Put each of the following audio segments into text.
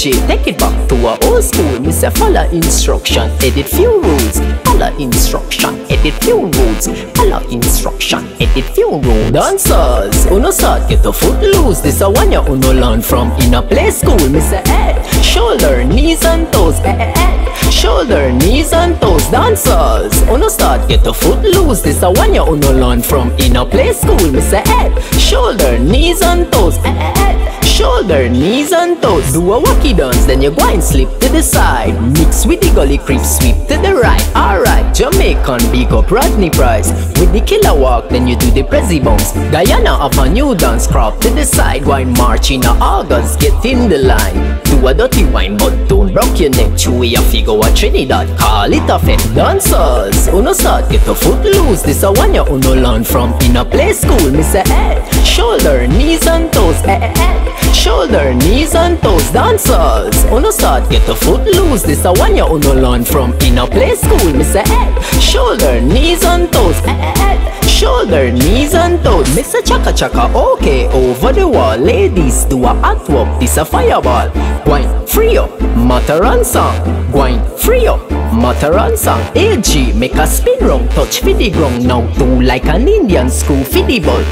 AJ, take it back to a old school. Me say follow instruction, edit few rules. Follow instruction, edit few rules. Follow instruction, edit few rules. Dancers, uno start get a foot loose. This a one ya uno learn from in a play school. Me say head, shoulder, knees and toes. Shoulder, knees and toes. Dancers, uno start get a foot loose. This a one ya uno learn from in a play school. Me say head, shoulder, knees and toes. Shoulder, knees and toes. Do a wacky dance, then you go and slip to the side. Mix with the gully creep, sweep to the right. Alright, Jamaican, big up Rodney Price. With the killer walk, then you do the Prezi bounce. Guyana have a new dance, crop to the side. Wine march in a August, get in the line. Do a dirty wine, but don't broke your neck. Chewy a figure a Trinidad, call it a fet. Dancers, uno start get a foot loose. This a one ya uno learn from in a play school. Me say head, shoulder, knees and toes. Shoulder, knees and toes. Dancers, uno start get a foot loose. This a one ya uno learn from in a play school. Me say head, shoulder, knees and toes. Shoulder, knees and toes. Mix a chaka chaka, okay, over the wall. Ladies, do a hot walk, this a fireball. Wine, free up, Mataran song. Wine, free up, Mataran song. AG, make a spin round, touch for the ground. Now do like an Indian screw for the ball.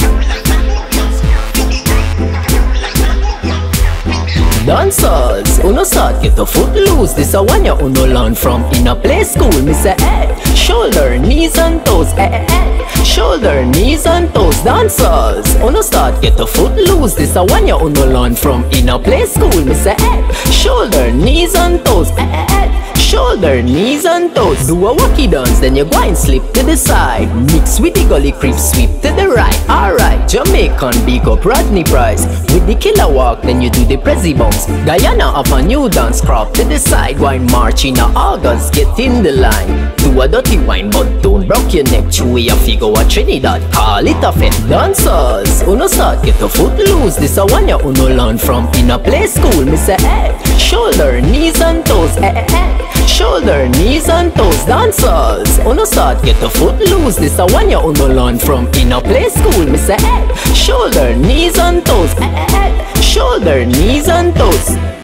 Dancers, uno start get a foot loose. This a one ya uno learn from in a play school. Me say head, shoulder, knees and toes. Shoulder, knees and toes. Dancers, uno start get a foot loose. This a one ya uno learn from in a play school. Me say head, shoulder, knees and toes. Shoulder, knees and toes. Do a wacky dance, then you go and slip to the side. Mix with the gully creep, sweep to the right. Alright, Jamaican, big up Rodney Price. With the killer walk, then you do the Prezi bounce. Guyana have a new dance, crop to the side. Wine march in a August, get in the line. Do a dirty wine, but don't broke your neck. Chewy a figure a Trinidad, call it a fet. Dancers, uno start get a foot loose. This a one ya uno learn from in a play school. Me say head, shoulder, knees and toes. Shoulder, knees and toes. Dancers, uno start get a foot loose. This a one ya uno learn from in a play school. Me say head, shoulder, knees and toes. Shoulder, knees and toes.